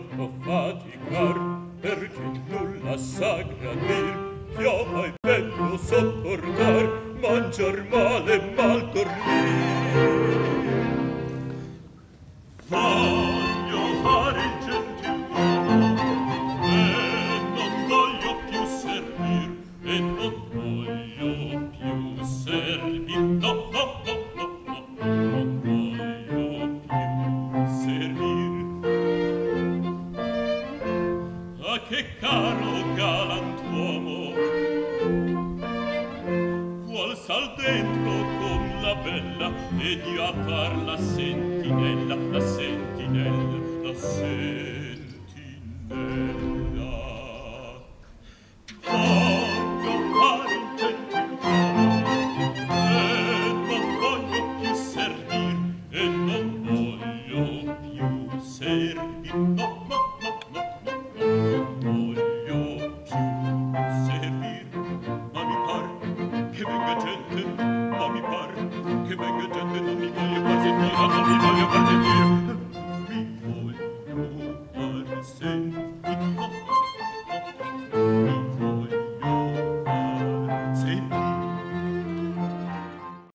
troppo faticar, perché nulla sa gradir, piova e vento sopportar, mangiar male mal dormir. Voglio fare il gentiluomo e non voglio più servir, e non voglio più servir, no, no, no, no, no, non voglio più servir. Ah, che caro galantuomo, vuol sal dentro con la bella ed io a far la sentinella, la sentinella, la sentinella. Voglio fare il gentiluomo e non voglio più servir, e non voglio più servir, no, no, no, no, no, non voglio più servir. Ma mi par che venga gente, ma mi par che venga gente, non mi voglio far sentire, non mi voglio far sentire, mi voglio far sentire.